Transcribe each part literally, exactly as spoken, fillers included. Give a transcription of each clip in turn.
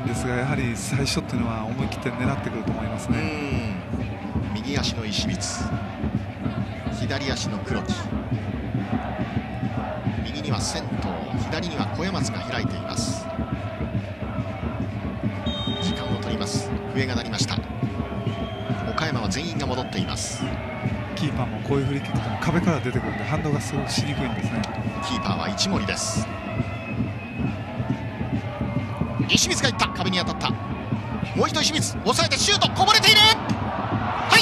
ですが、やはり最初っていうのは思い切って狙ってくると思いますね。 右足の石光、左足の黒木、右には仙頭、左には小山津が開いています。時間を取ります。笛が鳴りました。岡山は全員が戻っています。 キーパーもこういうフリーキックでも壁から出てくるんで反応がすごくしにくいんですね。 キーパーは一森です。石光がいった、壁に当たった。もう一度石光、抑えてシュート、こぼれている、入った、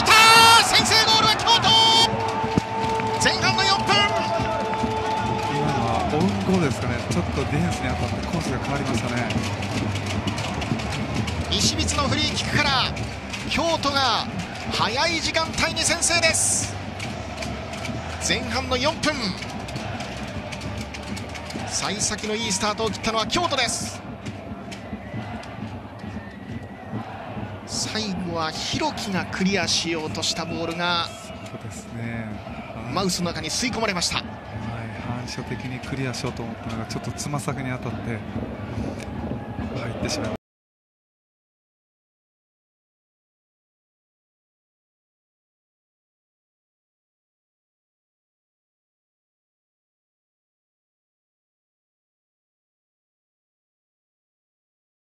先制ゴールは京都。前半のよんぷん、 今のはオウンゴールですかね。ちょっとディフェンスに当たってコースが変わりましたね。 石光のフリーキックから京都が早い時間帯に先制です。前半のよんぷん、幸先のいいスタートを切ったのは京都です。最後は弘樹がクリアしようとしたボールがそうですね、 マウスの中に吸い込まれました。 はい、反射的にクリアしようと思ったのがちょっとつま先に当たって入ってしまいました。